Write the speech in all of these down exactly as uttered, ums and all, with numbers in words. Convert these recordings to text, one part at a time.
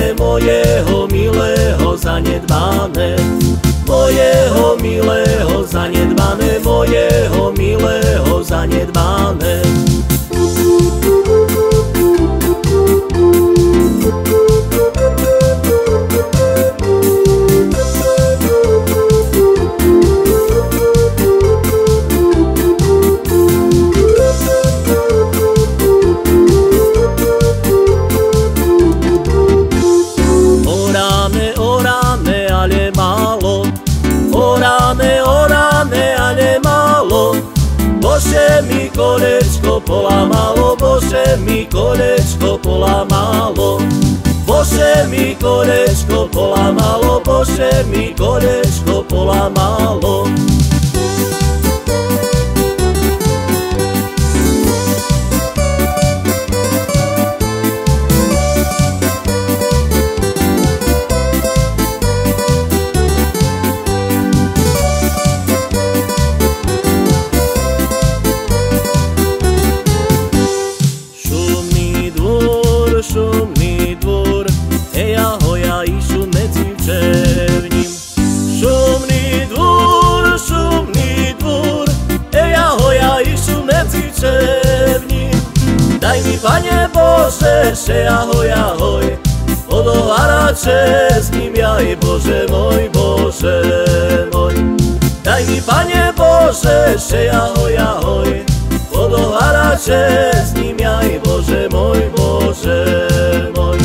zanedbané, mojeho milého zanedbané, mojeho milého zanedbané, mojeho milého zanedbané. Oráme, oráme a nemálo, Bože mi kolečko polamalo, Bože mi kolečko polamalo, Bože mi kolečko polamalo, Bože mi kolečko polamalo. Šumný dvor, eja hoja išu medzi červním. Šumný dvor, šumný dvor, eja hoja išu medzi červním. Daj mi, Pane Bože, šeja hoja hoj, odohárače s ním jaj, Bože môj, Bože môj. Daj mi, Pane Bože, šeja hoja hoj, odohárače s ním jaj, Bože môj, Bože môj.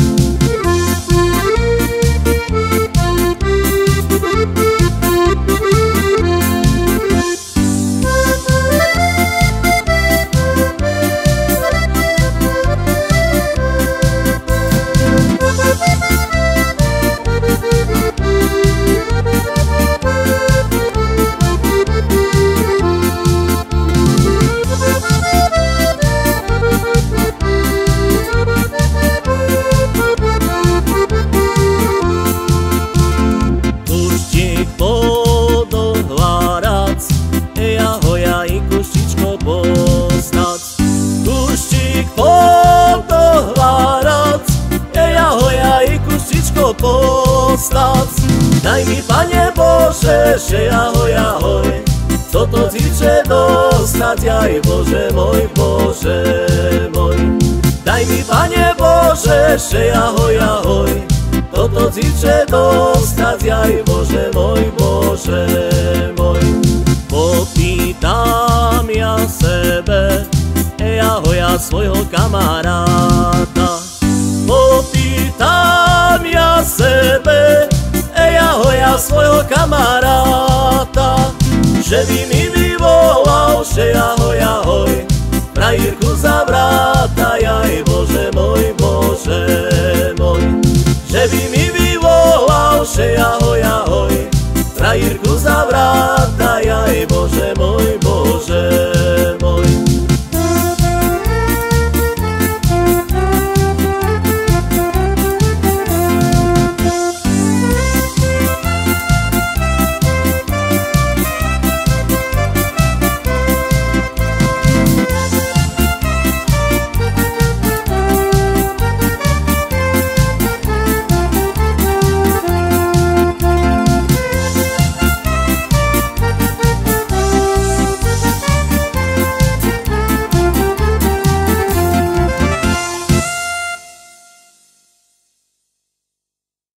Postac. Daj mi, Pane Bože, že ahoj, ahoj, toto ti chce dostať, aj Bože môj, Bože môj. Daj mi, Pane Bože, že ahoj, ahoj, toto ti chce dostať, aj Bože môj, Bože môj. Popýtam ja sebe, ej ahoj, ja svojho kamaráta. Popýtam ja sebe, ej ahoj, ja svojho kamaráta, že by mi vyvolal, že ahoj, ahoj, frajírku zavrátaj, aj Bože môj, Bože môj. Že by mi vyvolal, že ahoj, ahoj, frajírku zavrátaj, aj Bože môj, Bože